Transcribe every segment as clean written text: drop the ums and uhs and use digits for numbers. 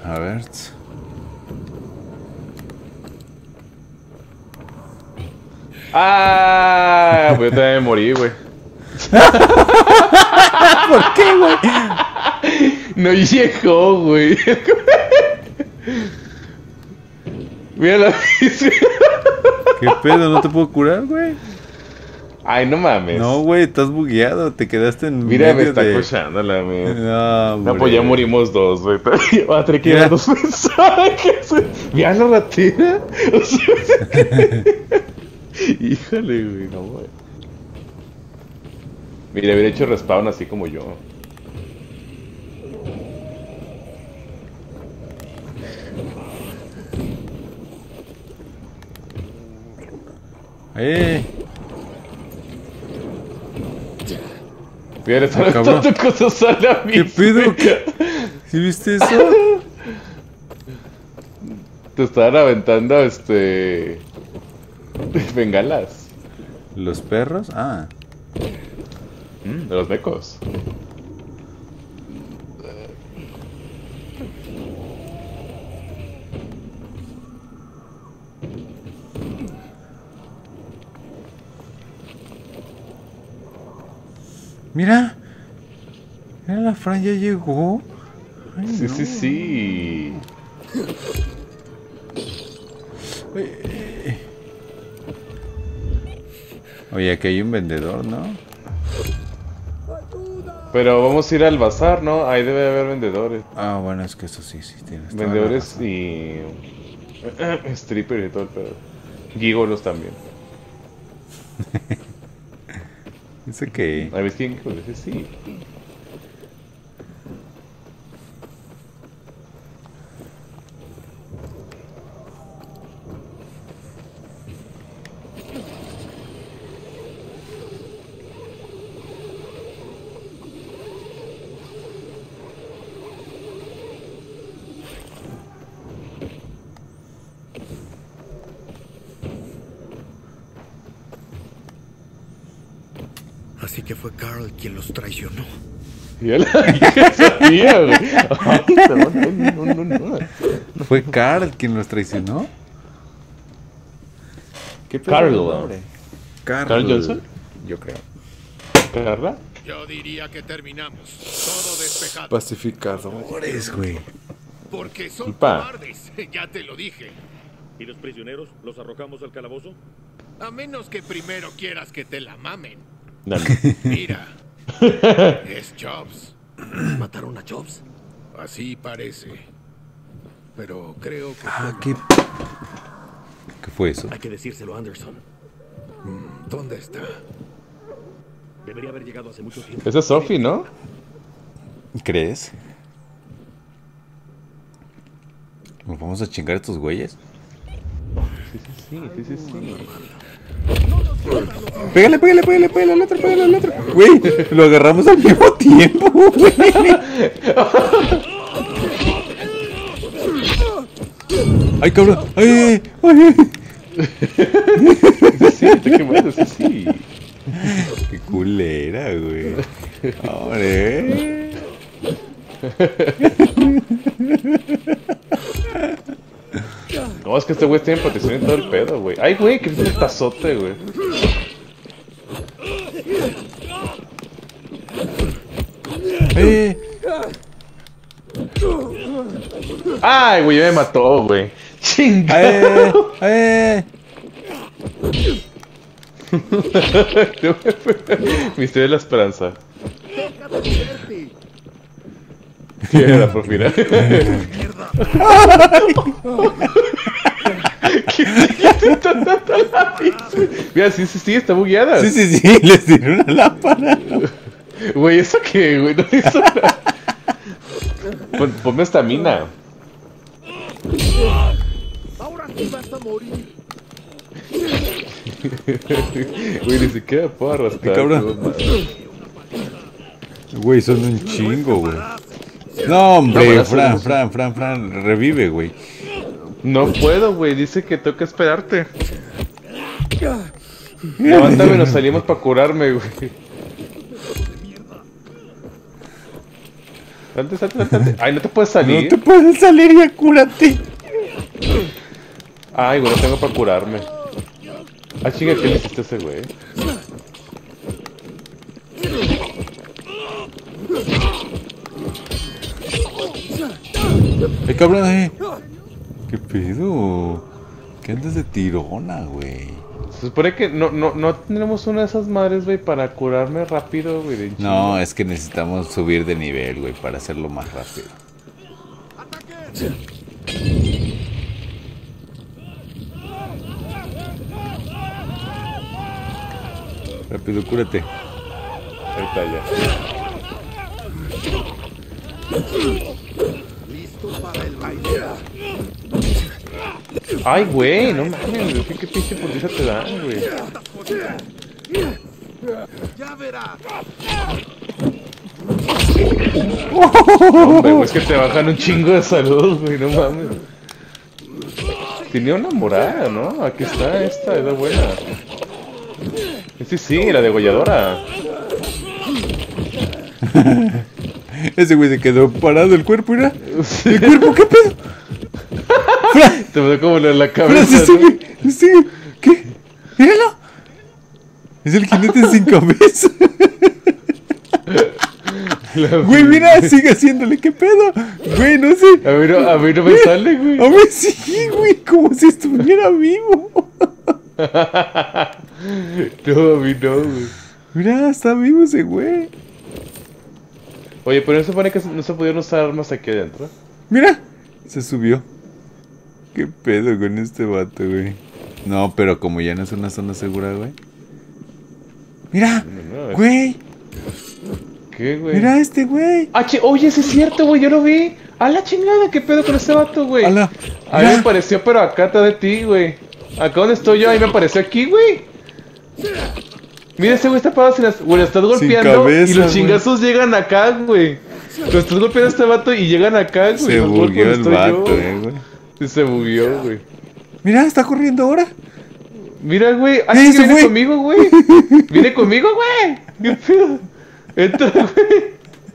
A ver. Ah, pues yo también me morí, güey. ¿Por qué, güey? No llegó, güey. Mira la ¿Qué pedo? ¿No te puedo curar, güey? Ay, no mames. No, güey, estás bugueado. Te quedaste en Mira, me medio está de... cochando la mía. No, No, pues ya morimos dos, güey. Va a tener que Mira. llevar dos mensajes. Mira la ratera. O sea, híjole, güey, no, güey. Mira, hubiera hecho respawn así como yo. ¡Eh! Mira, le están cabrón. aventando cosas a la ¿Qué misma. pedo? ¿Sí viste eso? Te estaban aventando, bengalas. ¿Los perros? Ah. De los mecos. Mira. Mira, la Fran ya llegó. Ay, Sí, no. sí, sí. Oye, aquí hay un vendedor, ¿no? Pero vamos a ir al bazar, ¿no? Ahí debe haber vendedores. Ah, bueno, es que eso sí, sí tienes toda la Vendedores razón. y... strippers y todo el pedo. Gigolos también. ¿Eso qué? ¿A ver quién? Sí, sí. Así que fue Carl quien los traicionó. Ya la dije, sabía, güey. Ay, perdón, no. ¿Fue Carl quien los traicionó? ¿Qué pedo Carl. el nombre? ¿Carl Johnson? Yo creo. ¿Carla? Yo diría que terminamos. Todo despejado. Pacificadores, güey. Porque son Culpa. cobardes. Ya te lo dije. ¿Y los prisioneros los arrojamos al calabozo? A menos que primero quieras que te la mamen. Dale. Mira. Es Jobs. ¿Mataron a Jobs? Así parece. Pero creo que... Ah, ¿qué fue eso? Hay que decírselo a Anderson. ¿Dónde está? Debería haber llegado hace mucho tiempo. Esa es Sophie, ¿no? ¿Crees? ¿Nos vamos a chingar a estos güeyes? Sí. Pégale al otro. Güey, lo agarramos al mismo tiempo, güey. Ay, cabrón. Ay. Sí, te quemaste, sí. Qué culera, güey. Hombre. No, es que este güey tiene protección en todo el pedo, güey. Ay, güey, que es un tazote, güey. Ay, güey, ya me mató, güey. Chinga. Misterio de la esperanza. ¿Qué era, por final? Mira, sí, está bugueada. Sí, les tiré una lámpara. Güey, ¿eso qué, güey? No hizo nada. Ponme estamina. Ahora sí vas a morir. Güey, ni siquiera puedo arrastrar. Cabrón. Güey, son un chingo, güey. No, hombre, No, Fran, revive, güey. No puedo, güey, dice que tengo que esperarte. Levántame, nos salimos para curarme, güey. Salte, salte, salte, salte. Ay, no te puedes No salir. te puedes salir, ya cúrate. Ay, güey, no tengo para curarme. Ah, chinga, ¿qué le hiciste a ese güey? Cabrón, ¿qué pedo? ¿Qué andas de tirona, güey? Se supone que no tenemos una de esas madres, güey, para curarme rápido, güey. de No, chinga. es que necesitamos subir de nivel, güey, para hacerlo más rápido. Rápido, cúrate. Ahí está ya. Listo para el baile. Ay, güey, no mames, güey, qué pinche putiza te dan, güey. Ya verás. Hombre, güey, es que te bajan un chingo de salud, güey, no mames. Tenía una morada, ¿no? Aquí está, esta, es la buena. Sí, la degolladora. Ese güey se quedó parado el cuerpo, mira. ¿El cuerpo qué pedo? Te veo como en la Fran, cabeza. se ¿no? sigue, sigue. ¿Qué? Míralo. Es el jinete sin cabeza. Güey, mira, sigue haciéndole, ¿qué pedo? Güey, no sé. A mí no me sale, güey. A ver, sí, güey, como si estuviera vivo. No, a mí no, güey. Mira, está vivo ese güey. Oye, pero no se supone que no se pudieron usar armas aquí adentro. Mira, se subió. ¿Qué pedo con este vato, güey? No, pero como ya no es una zona segura, güey. Mira, No, güey. ¿Qué, güey? Mira este güey. Ah, oye, sí es cierto, güey, yo lo vi. A la chingada, ¿qué pedo con este vato, güey? Ala, A mí mira. me apareció, pero acá atrás de ti, güey. Acá donde estoy yo, ahí me apareció aquí, güey. Mira, ese güey está parado sin güey, lo estás golpeando cabeza, y los güey. chingazos llegan acá, güey. Lo estás golpeando a este vato y llegan acá, güey. Se los golpes bugueó donde el estoy vato, yo. güey. Sí, se bugueó, güey. Mira, está corriendo ahora. Mira, güey. Ah, ¡Eh, sí, se viene fue! conmigo, güey. Viene conmigo, güey. ¿Qué pedo? Entra, güey.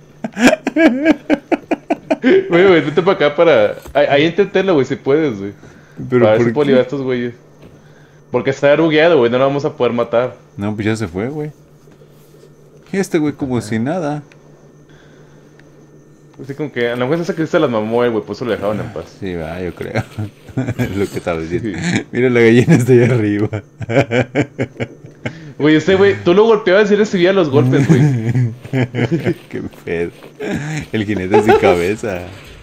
Güey, vete para acá para... Ahí inténtalo, güey, si puedes, güey. Pero Para ver si ¿por puedo qué? liberar a estos güeyes. Porque está bugueado, güey, no lo vamos a poder matar. No, pues ya se fue, güey. Y este güey como si nada. Así como que a lo mejor esa que se las mamó, güey, por eso lo dejaron en paz. Sí, va, yo creo. Es lo que estaba diciendo. Mira, la gallina está ahí arriba. Güey, güey, tú lo golpeabas y recibía los golpes, güey. Qué pedo. El jinete sin cabeza.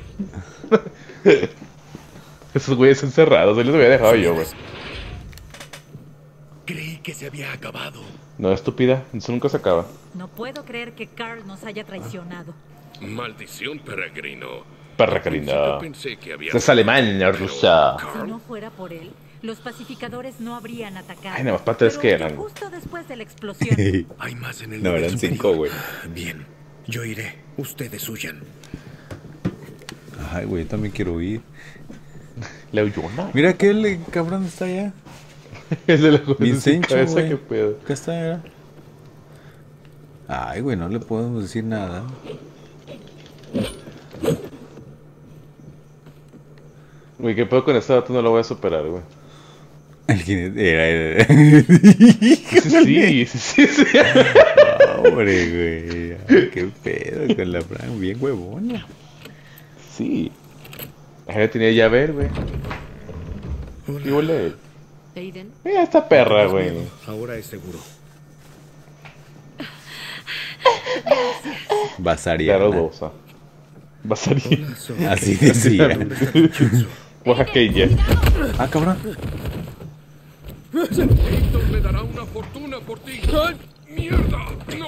Esos güeyes son cerrados, ahí los había dejado yo, güey. Creí que se había acabado. No, estúpida, eso nunca se acaba. No puedo creer que Carl nos haya traicionado. Maldición, peregrino. Perra Al principio carina. pensé que había... Es alemán, rusa. Si no fuera por él, los pacificadores no habrían atacado. Ay, nada más para tres Pero que eran. justo después de la explosión. Hay más en el No, nivel eran superior. 5, güey. Bien, yo iré. Ustedes huyan. Ay, güey, yo también quiero ir. La Uyona. Mira aquel cabrón está allá. El de la Vincencho, cabeza, güey. qué pedo. Acá está, mira. Ay, güey, no le podemos decir nada. Güey, qué pedo con este dato, no lo voy a superar, güey. El jinete. Sí, sí. Hombre, güey. Ay, qué pedo con la Fran, bien huevona. Sí. Ahí tenía llave, güey. Y huele. Aiden, Mira esta perra, güey. Ahora es seguro. Basariana. Claro, Bosa. Va a salir. Hola, Sophie. Así decía. ¿Dónde está Vincenzo? Oaxaqueña. Ah, cabrón. Héctor le dará una fortuna por ti. ¡Mierda! ¡No!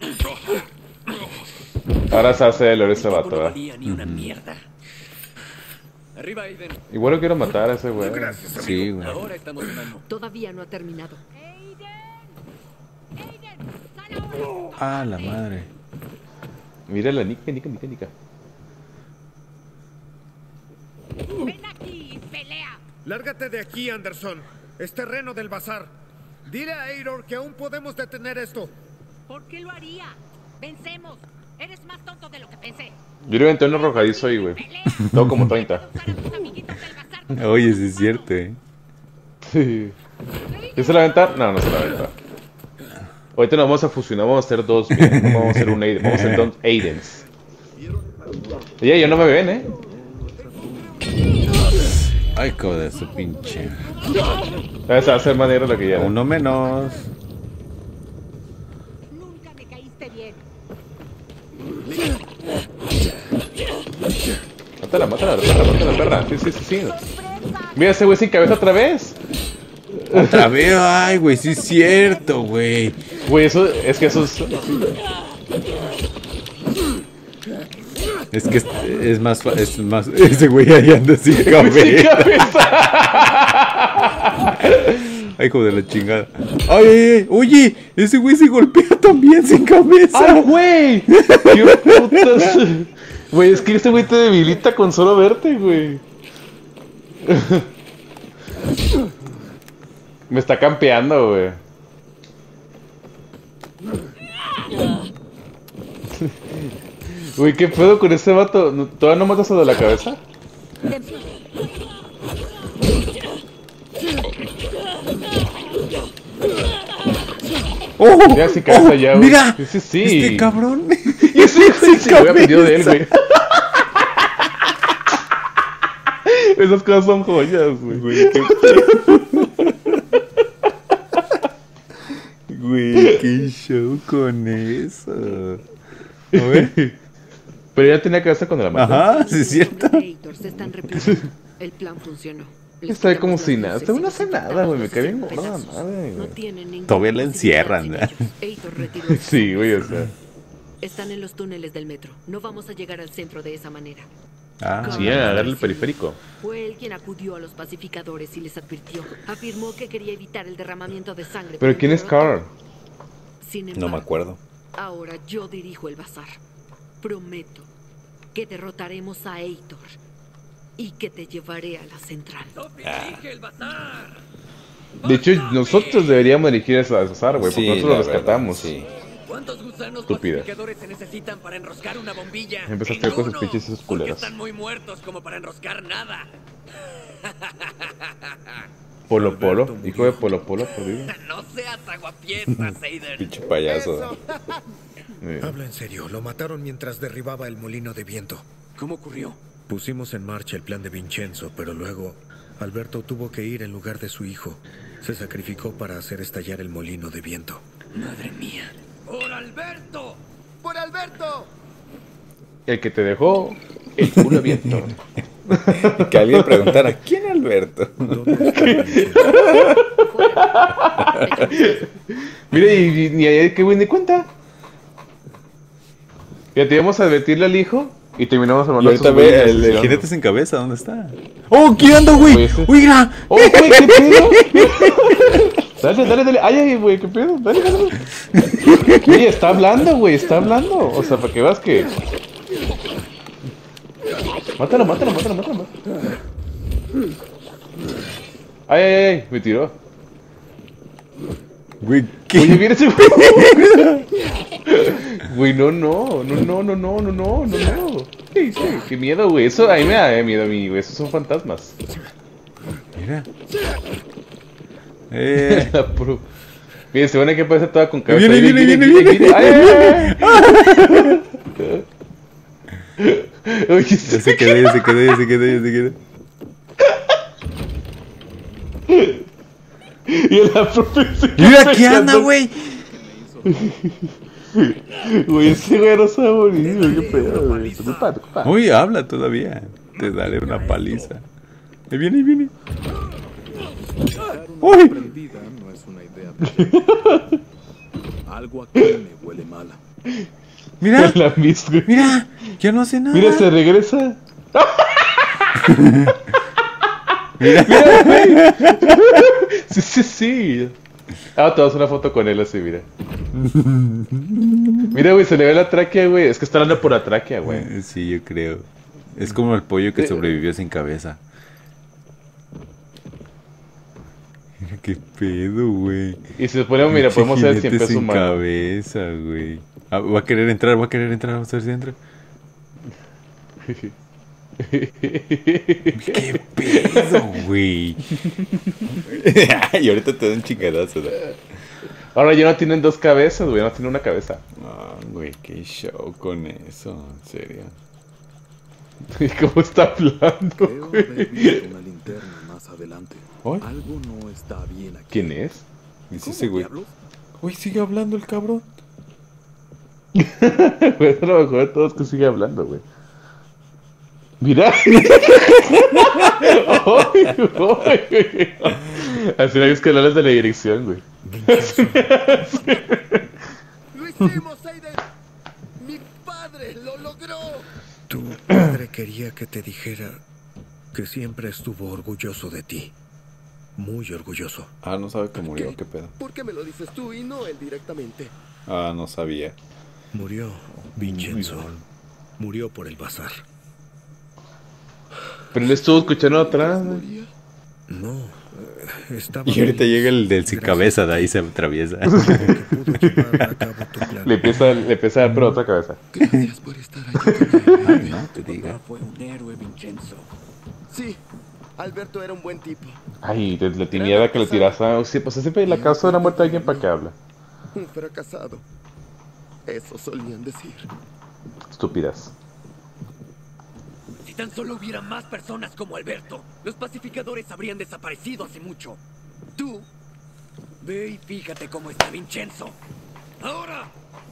Ahora se hace el oro ese vato, ¿verdad? Ni una mierda. Arriba, Aiden. Igual lo quiero matar a ese güey. Gracias, amigo. Sí, güey. Ahora estamos en mano. todavía no ha terminado. Ah, la madre. Mira la Nika. Ven aquí, pelea. Lárgate de aquí, Anderson. Es terreno del bazar. Dile a Eivor que aún podemos detener esto. ¿Por qué lo haría? Vencemos. Eres más tonto de lo que pensé. Yo le aventé un arrojadizo ahí, güey. Tengo como 30. Oye, sí es cierto, Sí. ¿Es la aventar? No, no se la aventar. Ahorita nos vamos a fusionar, vamos a hacer dos. Mira, vamos a hacer un Aiden. Vamos a hacer dos Aidens. Oye, yo no me ven, Ay, como de su pinche. Esa va a ser manera lo que ya. Uno menos. Nunca me caíste bien. Mátala, perra. Sí. Mira ese güey sin cabeza otra vez. Otra vez, ay, güey, sí es cierto, güey. Güey, eso es. Es que es más, ese güey ahí anda sin cabeza. Ay, hijo de la chingada. Ay, oye, ese güey se golpea también sin cabeza. ¡Ay, güey! ¡Qué putas! Güey, es que este güey te debilita con solo verte, güey. Me está campeando, güey. Güey, ¿qué pedo con ese vato? ¿Todavía no matas a de la cabeza? ¡Oh! Ya sin cabeza ya, güey. ¡Mira! Ese sí. Este cabrón. Ese güey se había aprendido de él, güey. Esas cosas son joyas, güey. Güey, qué show con eso. A ver. Pero ya tenía cabeza cuando la mató. Ajá, sí es cierto. Se están repitiendo. El plan funcionó. Está ahí como si nada. Esta güey no hace nada, güey. Me cae bien gorda madre, No güey. tienen ninguna Todavía la posibilidad encierran, en ¿no? ellos. Eitor retiró sus Sí, güey, o hombres. sea. Están en los túneles del metro. No vamos a llegar al centro de esa manera. Ah, Sí, a darle el periférico. Fue él quien acudió a los pacificadores y les advirtió. Afirmó que quería evitar el derramamiento de sangre. Pero ¿quién es Carl? Sin no embargo, me acuerdo. ahora yo dirijo el bazar. Prometo que derrotaremos a Eitor y que te llevaré a la central. Sophie, dirige el bazar. De hecho, nosotros deberíamos dirigir a César, güey, porque nosotros lo la verdad, rescatamos. sí. ¿Cuántos gusanos Estúpida. pacificadores se necesitan para enroscar una bombilla? Empezaste con sus Ninguno, pinches esos porque culeros. están muy muertos como para enroscar nada. Polo, hijo de Polo, perdido. No seas aguafiestas, Aiden. Pinche payaso. Habla en serio, lo mataron mientras derribaba el molino de viento. ¿Cómo ocurrió? Pusimos en marcha el plan de Vincenzo, pero luego Alberto tuvo que ir en lugar de su hijo. Se sacrificó para hacer estallar el molino de viento. Madre mía. ¡Por Alberto! ¡Por Alberto! El que te dejó el culo abierto. Que alguien preguntara, ¿quién Alberto? Mira, y ni ayer que güey ni cuenta. Ya te íbamos a advertirle al hijo y terminamos Y armando ahorita sus güeyes ve el así, jinete sin cabeza, ¿dónde está? ¡Oh, qué anda, güey! Güey, ese- ¡Mira! ¡Oh, güey, qué pedo! Dale. Ay, güey, qué pedo. Dale. Oye, está hablando, güey, está hablando. O sea, para que veas que. Mátalo. Ay, me tiró. Güey, ¿qué? Oye, viene ese güey. Güey, no. ¿Qué hice? Qué miedo, güey. Eso a mí me da miedo a mí, güey. Esos son fantasmas. Mira. La pro. Mira, se van que parece toda con cabeza. Viene. Ay. Oye, Ya se quedó. Y la profe se Mira, queda ¿qué anda, pensando, güey? Güey, ese güey no se va a morir, güey. Qué pedo, güey. Ocupa. Uy, habla todavía. Te daré una paliza. Ahí viene. ¡Uy! Prendida no es una idea. Algo aquí me huele mala. Mira, La Miss, güey. mira, ya no hace nada. Mira, se regresa. Sí. Ah, te vas una foto con él así, mira. Mira, güey, se le ve la tráquea, güey. Es que está hablando por la tráquea, güey. Sí, yo creo. Es como el pollo que sobrevivió sin cabeza. Mira qué pedo, güey. Y si nos ponemos, mira, Pinche podemos hacer jinete 100 pesos sin humanos. cabeza, güey. Ah, va a querer entrar, vamos a ver si entra. ¿Qué pedo, güey? Y ahorita te dan chingadazo, ¿no? Ahora ya no tienen dos cabezas, güey, no tienen una cabeza. Ah, güey, qué show con eso, en serio. ¿Y cómo está hablando, Creo güey? haber visto una linterna más adelante. ¿Ay? Algo no está bien aquí. ¿Quién es? Dice ¿Cómo ese güey. diablos? Uy, sigue hablando el cabrón. Güey, es lo mejor de todos que sigue hablando, güey. Mira. Ay, güey. Así no hay que hablarles de la dirección, güey. ¡Lo hicimos, Aiden! ¡Mi padre lo logró! Tu padre quería que te dijera que siempre estuvo orgulloso de ti. Muy orgulloso. Ah, no sabe que murió, qué pedo. ¿Por qué me lo dices tú y no él directamente? Ah, no sabía. Murió, Vincenzo. Murió por el bazar. Pero él estuvo escuchando atrás, güey. ¿Moría? No, estaba... Y ahorita llega el del sin Gracias. cabeza, de ahí se atraviesa. Que pudo llevar a cabo tu plan. Le empieza a dar por otra cabeza. Gracias por estar allí con él. Ay, no te diga. Fue un héroe, Vincenzo. Sí, Alberto era un buen tipo. Ay, desde la timidez que le tiras a... Sí, pues siempre la causa de la muerte de alguien para que habla. Un fracasado. Eso solían decir. Estúpidas. Si tan solo hubiera más personas como Alberto, los pacificadores habrían desaparecido hace mucho. Tú, ve y fíjate cómo está Vincenzo. ¡Ahora!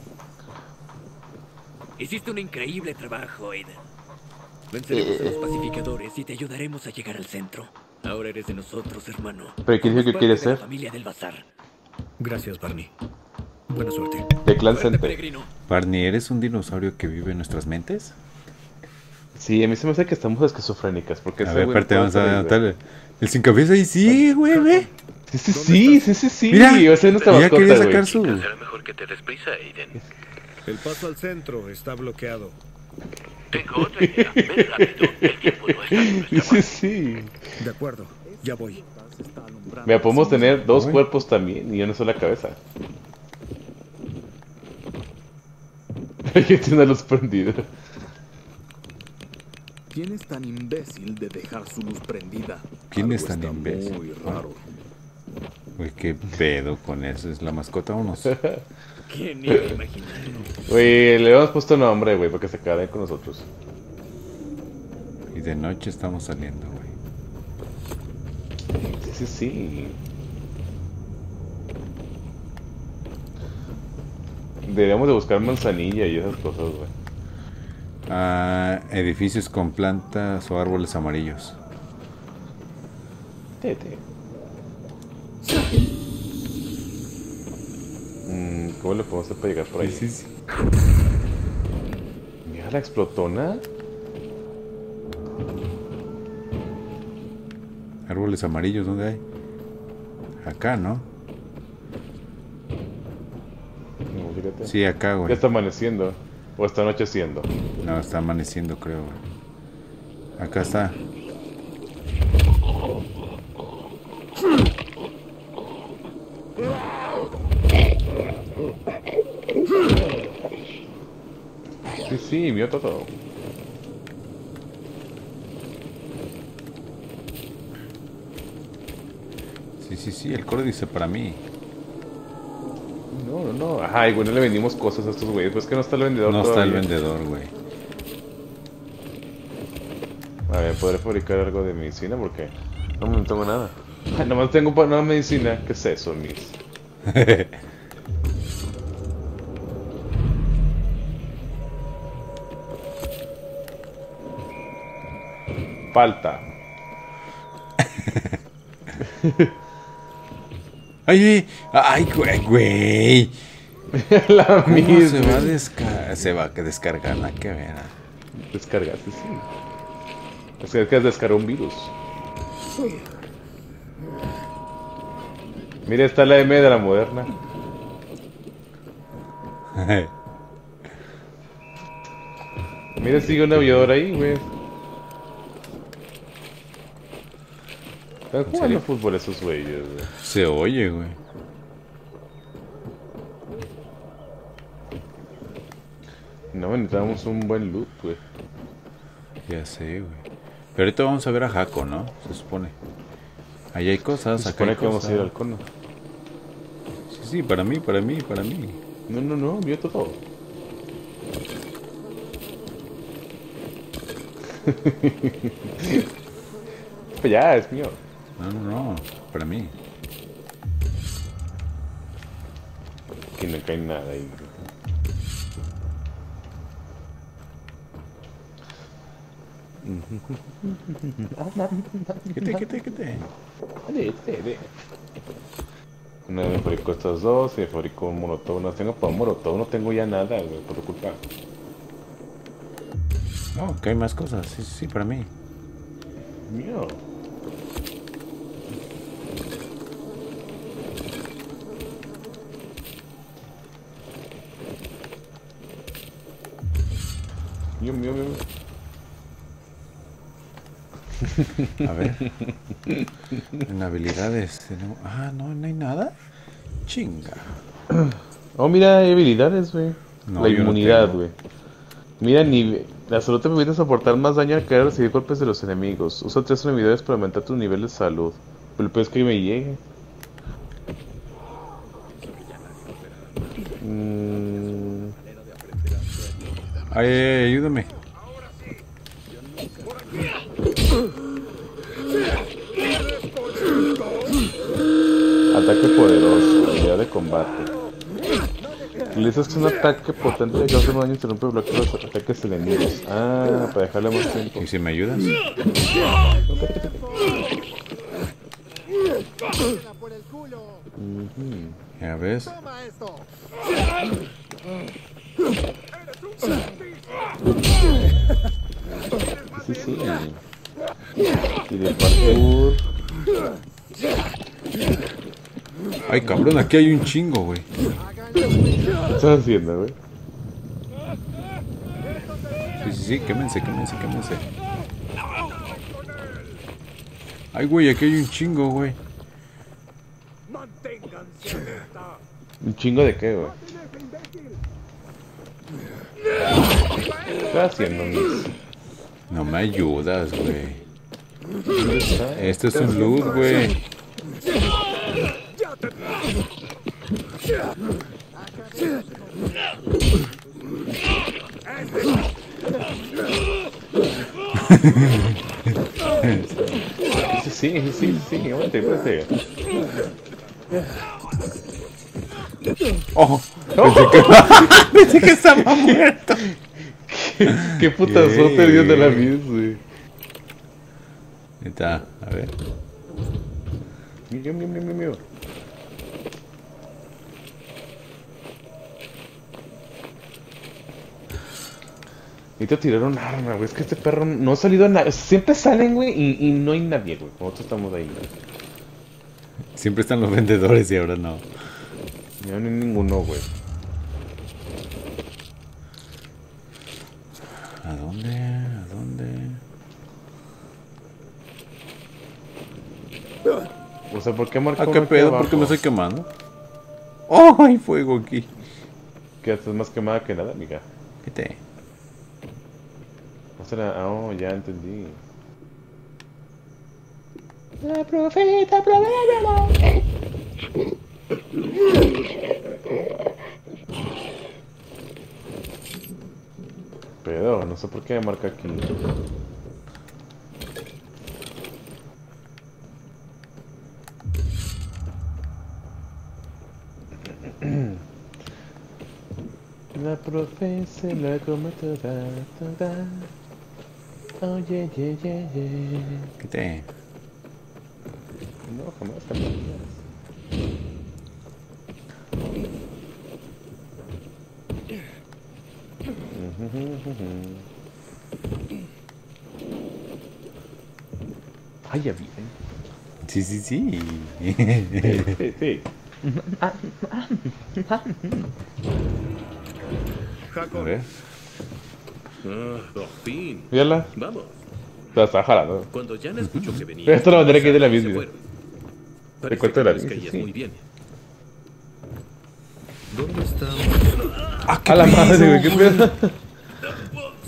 Hiciste un increíble trabajo, Aiden. Venceremos a los pacificadores y te ayudaremos a llegar al centro. Ahora eres de nosotros, hermano. ¿Pero quién dijo que Somos quiere parte de la ser? familia del bazar. Gracias, Barney. Buena suerte. De Clan Suerte, Center. peregrino. Barney, ¿eres un dinosaurio que vive en nuestras mentes? Sí, a mí se me hace que estamos esquizofrénicas. Porque A ese ver, güey no aparte puede vamos a estar ahí, güey. anotarle. El sin cabeza y sí, güey, ve. Sí. Mira, O sea, es nuestra ya mascota, quería güey. sacar su... Será mejor que te des prisa, Aiden. El paso al centro está bloqueado. Tengo otra idea. Ven rápido. El tiempo no está en nuestra mano. Sí. De acuerdo, ya voy. Se está alumbrando. Mira, podemos tener dos Uy. cuerpos también y una sola cabeza. Hay que tener luz prendida. ¿Quién es tan imbécil de dejar su luz prendida? ¿Quién Algo es tan está imbécil? Muy raro. Güey, qué pedo con eso. ¿Es la mascota o no? ¿Quién iba a imaginarlo? Güey, le hemos puesto nombre, güey, para que se queden con nosotros. Y de noche estamos saliendo, güey. Sí. Deberíamos de buscar manzanilla y esas cosas, güey. Ah, edificios con plantas o árboles amarillos. Tete. ¿Cómo le podemos hacer para llegar por ahí? Sí. Mira la explotona. Árboles amarillos, ¿dónde hay? Acá, ¿no? No, fíjate. Sí, acá, Ya güey. está amaneciendo. O está anocheciendo. No, está amaneciendo, creo, güey. Acá está. Sí, vio todo. Sí, el coro dice para mí. No. Ay, güey, no le vendimos cosas a estos güeyes. Pues que no está el vendedor No está el todavía. vendedor, güey. A ver, ¿podré fabricar algo de medicina? Porque no tengo nada. Ay, nomás tengo para nada medicina. ¿Qué es eso, mis? Falta. Ay, güey. La ¿Cómo misma. se va a descargar? Se va a descargar la que verá. Descargaste, sí. Es que descargó un virus. Mira, está la M de la Moderna. Mira, sigue un aviador ahí, güey. Están jugando fútbol esos güeyes, güey. Se oye, güey. necesitamos un buen loot, güey. Ya sé, güey. Pero ahorita vamos a ver a Jaco, ¿no? Se supone. Ahí hay cosas, Se acá hay supone que vamos cosas. a ir al cono. Sí, para mí. No, vio todo. Pues ya, es mío. No, para mí. Que no cae nada ahí. ¿Qué? Una me fabricó estas dos y me fabricó un molotov. No tengo para un molotov, no tengo ya nada, güey, por tu culpa. Oh, que hay más cosas. Sí, para mí. Mío. Mío. A ver. En habilidades. No hay nada. Chinga. Oh, mira, hay habilidades, güey. No, La yo no inmunidad, tengo. güey. Mira, la salud te permite soportar más daño al caer o recibir golpes de los enemigos. Usa 3 unidades para aumentar tu nivel de salud. Pero el peor es que me llegue. Ay, ayúdame. Ataque poderoso, unidad de combate. Utilizas un ataque potente que causa un daño y interrumpe el bloqueo de los ataques enemigos. Ah, para dejarle más tiempo. ¿Y si me ayudas? Ya ves. Sí. Y de parkour. Ay, cabrón, aquí hay un chingo, güey. ¿Qué estás haciendo, güey? Sí, quémense. Ay, güey, aquí hay un chingo, güey. ¿Un chingo de qué, güey? ¿Qué estás haciendo, Miss? No me ayudas, güey. ¿Dónde está? Esto es un loot, güey. Sí, espérate. Oh, pensé que estaba muerto. ¿Qué putazote dio de la Miss, güey? Está, a ver. Mío. Necesito tirar un arma, güey. Es que este perro no ha salido a nada. Siempre salen, güey, y no hay nadie, güey. Nosotros estamos ahí, güey. Siempre están los vendedores y ahora no. No hay ninguno, güey. ¿A dónde? O sea, ¿por qué marcó? ¿A qué pedo? ¿Por qué me estoy quemando? ¡Oh, hay fuego aquí! Que estás más quemada que nada, amiga. ¿Qué te? O sea, oh, ya entendí. La profeta, Pero no sé por qué me marca aquí. La profesa la come toda. Oh, yeah. ¿Qué te? No, jamás. Ay, ya vi. Sí. Sí. A ver. Por fin. Mírala. Vamos. La está jalando. Cuando Jan escuchó que venía... Pero esta es la bandera que hay de la se misma. fueron. Te Parece cuento que la les misma, caías sí. muy bien. ¿Dónde está? A la madre, güey, qué pedo.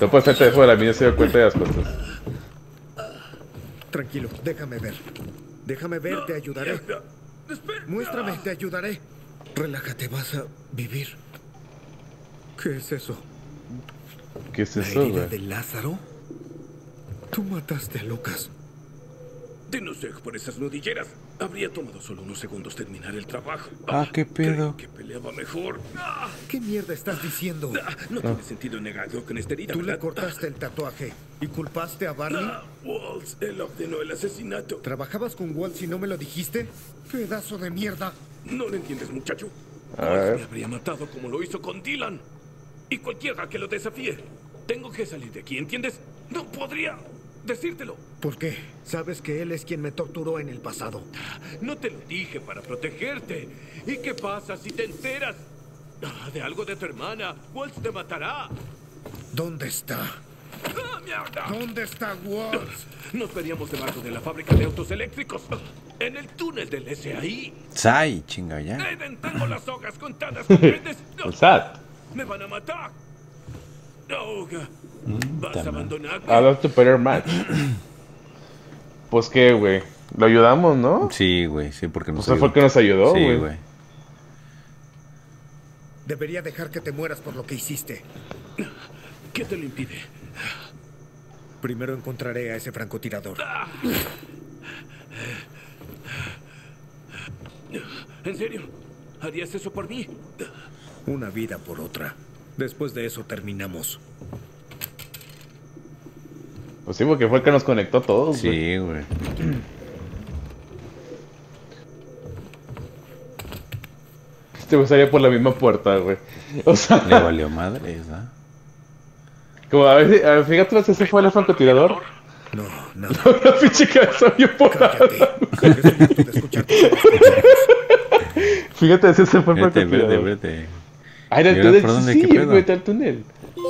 No puede estar teléfono de la mía, se dio cuenta de las cosas. Tranquilo, déjame ver. Déjame ver, te ayudaré. Muéstrame, te ayudaré. Relájate, vas a vivir. ¿Qué es eso? ¿Qué es ¿La eso, herida güey? de Lázaro? Tú mataste a Lucas. De no ser por esas nudilleras, habría tomado solo unos segundos terminar el trabajo. Ah, qué pedo. Creí que peleaba mejor. ¿Qué mierda estás diciendo? No tiene sentido negarlo con esta herida, Tú le ¿verdad? cortaste el tatuaje y culpaste a Barney. Waltz, él ordenó el asesinato. ¿Trabajabas con Walt si no me lo dijiste? ¡Pedazo de mierda! No lo entiendes, muchacho. A Waltz ver. me habría matado como lo hizo con Dylan. Y cualquiera que lo desafíe. Tengo que salir de aquí, ¿entiendes? No podría decírtelo. ¿Por qué? Sabes que él es quien me torturó en el pasado. No te lo dije para protegerte. ¿Y qué pasa si te enteras de algo de tu hermana? Waltz te matará. ¿Dónde está? ¡Ah, mierda! ¿Dónde está Walt? Nos veríamos debajo de la fábrica de autos eléctricos. En el túnel del SAI. Sai, chinga ya. Aiden, tengo las hojas contadas, ¿comprendes? No, El SAT. me van a matar. No, vas a abandonarme. I love to better match. Pues qué, güey. Lo ayudamos, ¿no? Sí, güey, sí, porque O nos sea, ayudó. fue el que nos ayudó, Sí, güey. güey. Debería dejar que te mueras por lo que hiciste. ¿Qué te lo impide? Primero encontraré a ese francotirador. ¿En serio? ¿Harías eso por mí? Una vida por otra. Después de eso terminamos. Pues sí, porque fue el que nos conectó a todos, güey. Sí, güey. Este güey salía por la misma puerta, güey. O sea, Le valió madre, ¿verdad? como a ver, fíjate si ese fue el francotirador. No, nada. Una pinche cabeza bien porada. Cállate. Estoy harto de escuchar tus Fíjate si ese fue el Vete, francotirador. vete. Ah, era el ¿Y ahora túnel, por dónde? sí, ¿Qué sí, pedo? güey, está el túnel.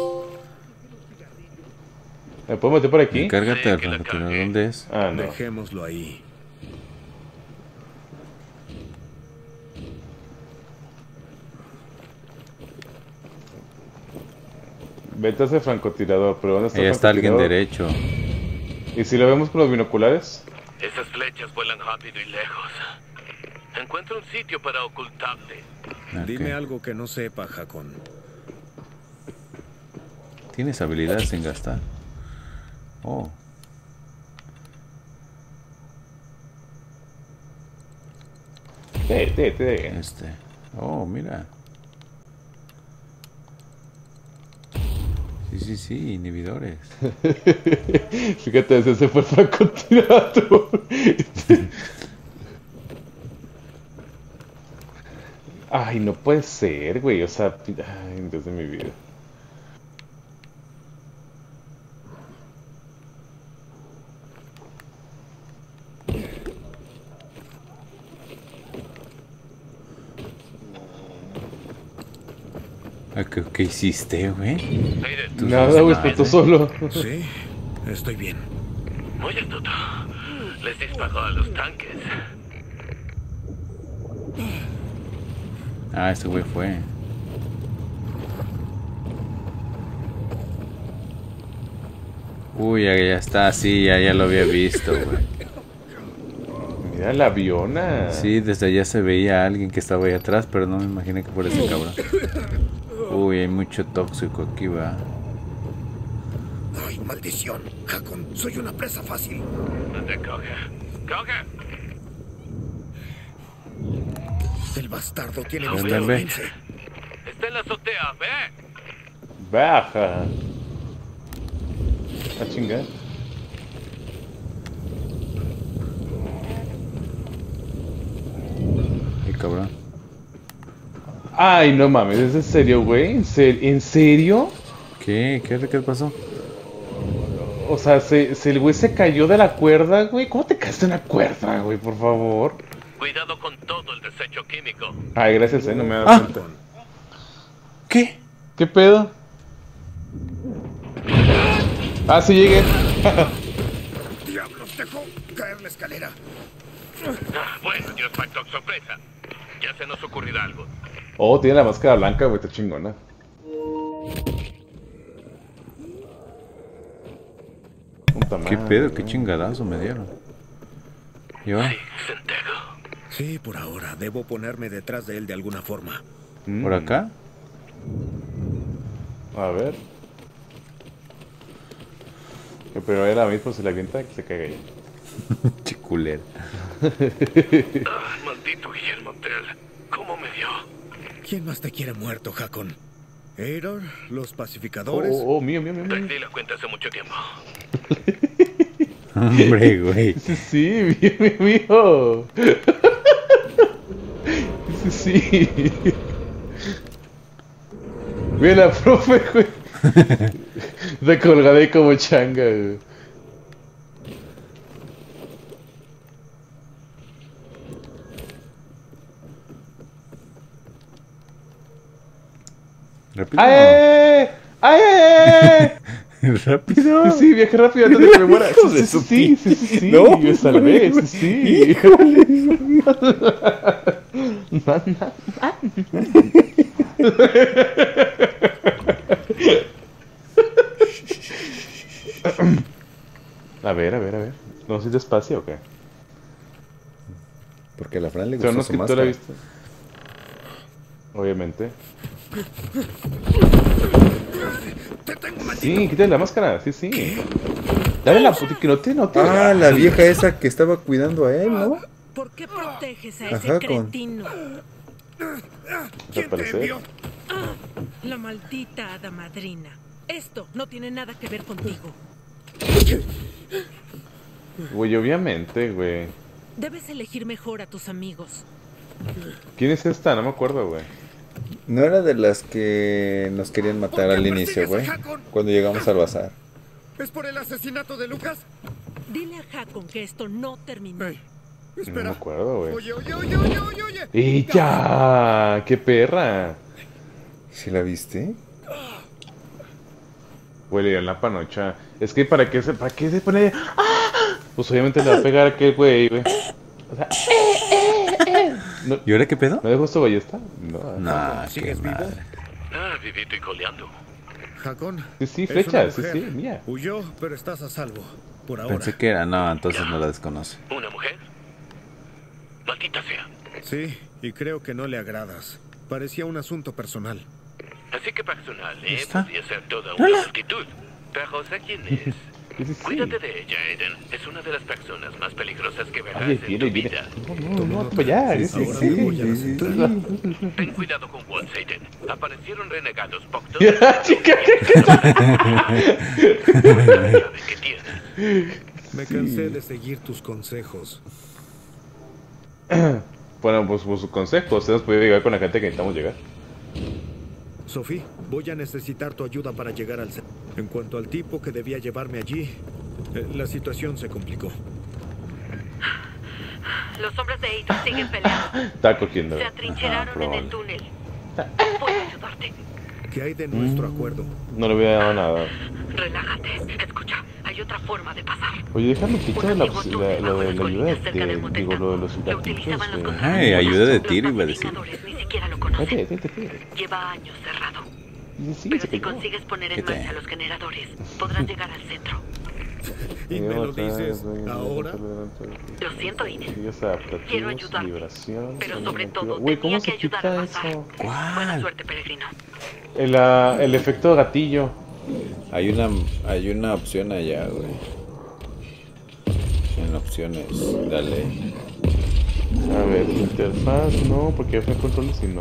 ¿Me puedo meter por aquí? Cárgate al que la francotirador. cargue. ¿Dónde es? Ah, no. Dejémoslo ahí. Vete a ese francotirador, pero ¿dónde está Ahí el está alguien francotirador? derecho. ¿Y si lo vemos con los binoculares? Esas flechas vuelan rápido y lejos. Encuentra un sitio para ocultarte. Ok. Dime algo que no sepa, Hakon. Tienes habilidades sin gastar. Oh. Te. Oh, mira. Sí, inhibidores. Fíjate, ese fue el francotirador. Ay, no puede ser, güey. O sea, ay, Dios de mi vida. ¿Qué hiciste, güey? Aiden, Tú Nada, sos güey, madre. explotó solo. Sí, estoy bien. muy astuto. Les disparó a los tanques. Ah, ese güey fue. Uy, ya está, sí, ya lo había visto, güey. Mira la aviona. Sí, desde allá se veía a alguien que estaba ahí atrás, pero no me imaginé que fuera ese cabrón. Uy, hay mucho tóxico aquí, va. Ay, maldición. Hakon, soy una presa fácil. ¿Dónde coge? ¡Coge! El bastardo tiene Ven, mis ven, ven. 15. Está en la azotea, ve. Baja. A chingar. Ay, cabrón. Ay, no mames, ¿es en serio, güey? ¿En serio? ¿Qué pasó? O sea, el güey se cayó de la cuerda, güey. ¿Cómo te caíste en la cuerda, güey? Por favor. Cuidado con todo el desecho químico. Ay, gracias, no me he dado cuenta. ¿Qué? ¿Qué pedo? Ah, sí llegué. ¡Diablos! Dejó caer la escalera. Bueno, Dios, factor sorpresa. Ya se nos ocurrirá algo. Oh, tiene la máscara blanca, güey, está chingona. Puta ¿Qué madre, pedo? ¿Qué güey. chingadazo me dieron? ¿Y ahora? Sí, Centego. Sí, por ahora. Debo ponerme detrás de él de alguna forma. ¿Por acá? A ver. Que pero él a mismo se le avienta y que se caiga ahí. Chiculera. Ah, maldito Guillermo Tell. ¿Cómo me dio? ¿Quién más te quiere muerto, Hakon? ¿Eidor? ¿Los pacificadores? Mío. Perdí la cuenta hace mucho tiempo. Hombre, güey. Sí, mío. Sí. Mira, profe, güey. De colgada ahí como changa, güey. ¿Rápido? ¡Ay! ¡Ay! ¿Rápido? Sí, viaje rápido antes de que me muera. Hijo de su Sí. No, Yo salvé, güey. sí. A ver. ¿No sé despacio o qué? Porque a la Fran le Pero gustó no su es que tú la máscara. viste. Obviamente. Sí, quítale la máscara, sí. Dale la puta que no te Ah, la vieja esa que estaba cuidando a él, ¿no? ¿Por qué proteges a Ajá, ese con- cretino? ¿Quién te envió? La maldita hada madrina. Esto no tiene nada que ver contigo. Güey, obviamente, güey. Debes elegir mejor a tus amigos. ¿Quién es esta? No me acuerdo, güey. No era de las que nos querían matar al inicio, güey. Cuando llegamos al bazar. ¿Es por el asesinato de Lucas? Dile a Hakon que esto no terminó. Ey, No me espera. acuerdo, güey. Oye. ¡Ella! ¡Qué perra! ¿Sí la viste? Güey, le dio en la panocha. Es que ¿para qué se pone? ¡Ah! Pues obviamente le va a pegar a aquel güey, güey. O sea, ¿No, ¿Y ahora qué pedo? ¿no dejó su ballesta? No. Nah, ¿Sigues qué vivo? madre. Ah, vivito y coleando. Hakon. Sí, es flechas, una sí, mujer. mía. Huyó, pero estás a salvo. Por ahora. Pensé que era. No, entonces no la desconoce. ¿Una mujer? Maldita sea. Sí, y creo que no le agradas. Parecía un asunto personal. Así que personal, ¿Está? podría ser toda una multitud. Pero sé quién es. Sí. Cuídate de ella, Aiden. Es una de las personas más peligrosas que verás Ay, en viene. tu vida. No, para allá. Sí. Ahora me voy a la central. Ten cuidado con Waltz, Aiden. Aparecieron renegados por todo. Chica, ¿Qué tienes? Me cansé de seguir tus consejos. Bueno, pues su consejo. Usted nos puede llegar con la gente que necesitamos llegar. Sophie, voy a necesitar tu ayuda para llegar al centro. En cuanto al tipo que debía llevarme allí, la situación se complicó. Los hombres de Eitor siguen peleando. Está cogiendo. Se atrincheraron en el túnel. Puedo ayudarte. ¿Qué hay de nuestro acuerdo? No le hubiera dado nada. Relájate. Escucha, hay otra forma de pasar. Oye, déjame quitar Un la, antiguo túnel lo bajo de las la ayuda colinas cerca del de, Monte digo, lo de los Lo gatitos, utilizaban los güey. contrarios. Ay, ayuda de Los tiro, iba a decir. pacificadores ni siquiera lo conocen. Vete. Lleva años cerrado. Sí, Pero se si cayó. consigues poner ¿Qué en te? marcha los generadores, podrás llegar al centro. Y me lo dices ahora. Lo siento, Ines. Sigues adaptativos, Quiero ayudarte, vibración, pero sobre todo Güey, ¿cómo tenía se que ayudar a quita pasar. eso? Buena ¿Cuál? suerte, peregrino. El efecto gatillo. Hay una opción allá, güey. En opciones, dale. A ver, interfaz, no, porque ya fue controles y no.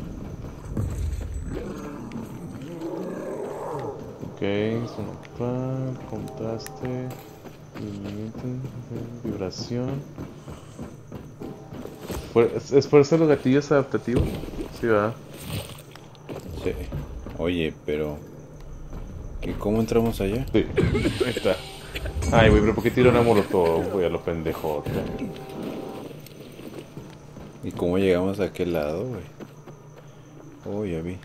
Ok, sonopar, contraste, vibración. ¿Es por eso los gatillos adaptativos? Sí, ¿verdad? Sí. Oye, pero... ¿Y cómo entramos allá? Sí, ahí está. Ay, güey, pero ¿por qué tiro una molotov, güey, a lo pendejo? ¿Y cómo llegamos a aquel lado, güey? Oh, ya vi.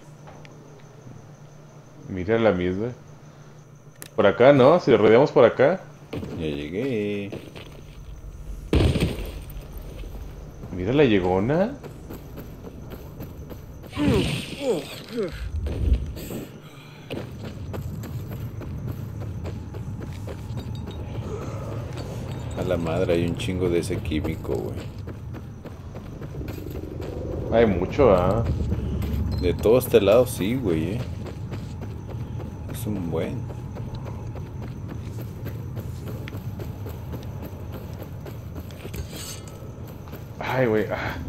Mira la misma. Por acá, ¿no? Si lo rodeamos por acá. Ya llegué. Mira la llegona. la madre, hay un chingo de ese químico, güey. Hay mucho, ¿ah? De todo este lado, sí, güey, Es un buen. Ay, güey.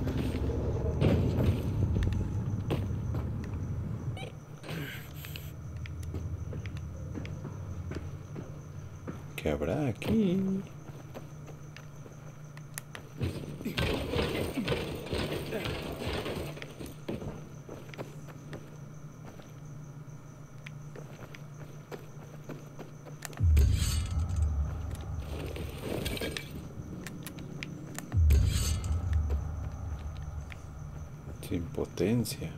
¿Qué habrá aquí? Sin potencia.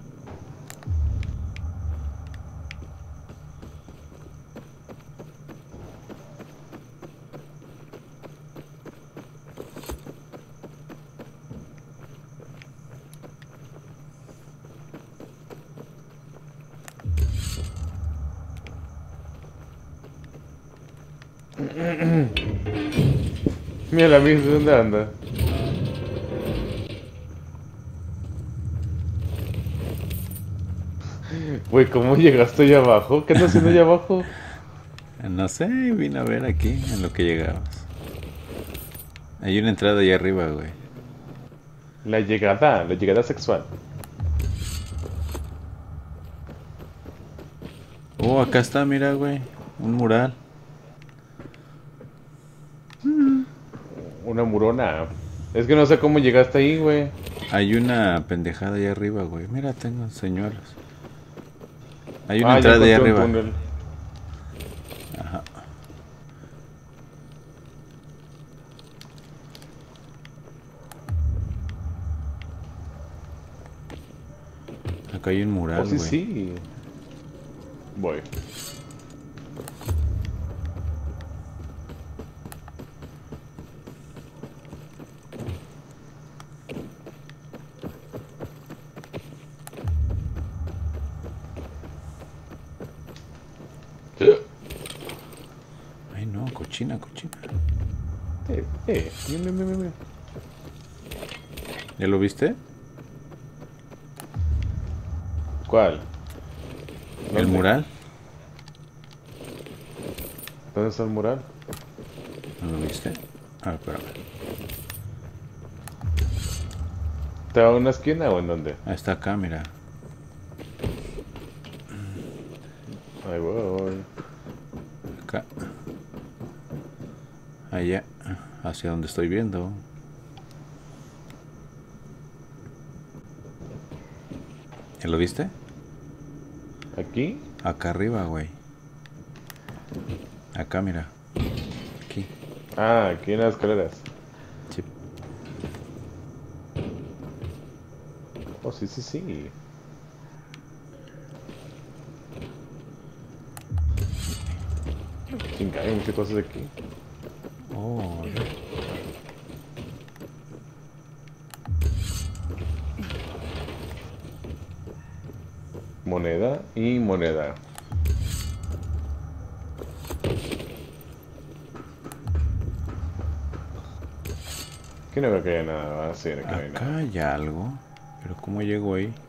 Mira la misma, ¿dónde anda? Güey, ¿cómo llegaste allá abajo? ¿Qué estás haciendo allá abajo? No sé, vine a ver aquí en lo que llegabas. Hay una entrada allá arriba, güey. La llegada sexual. Oh, acá está, mira, güey. Un mural. Una murona. Es que no sé cómo llegaste ahí, güey. Hay una pendejada allá arriba, güey. Mira, tengo señuelos. Hay una entrada allá arriba. Ajá. Acá hay un mural, sí, güey. sí. Voy. Ay, no, cochina. Mira. ¿Ya lo viste? ¿Cuál? ¿El mural? ¿Dónde está el mural? ¿No lo viste? Ah, espérame. ¿Está en una esquina o en dónde? Ah, está acá, mira. Ahí voy. Acá. Allá. Hacia donde estoy viendo. ¿Ya lo viste? ¿Aquí? Acá arriba, güey. Acá, mira. Aquí. Ah, aquí en las escaleras. Sí. Oh, sí. Chinga, hay muchas cosas aquí. Oh, Moneda y moneda. Aquí no veo que haya nada. Sí, aquí no hay acá nada. hay algo. Pero ¿cómo llego ahí?